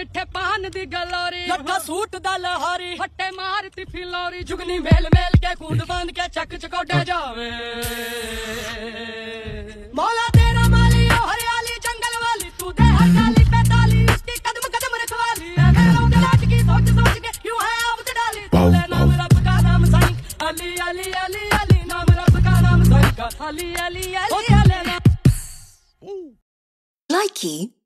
मिठे पान दी गलोरी लट्ठा सूट दा लहारी फट्टे मारती फिलोरी जुगनी मेल मेल के कूद बांध के चक चकोटे जावे मौला तेरा माली ओ हरियाली जंगल वाली तू दे हर गाली पे ताली इसकी कदम कदम रखवाली मैं रोड लाट की सोच के क्यों है आफत डाली तोले नाम रब का नाम साईं अली अली अली अली नाम रब का नाम साईं अली अली अली अली Likey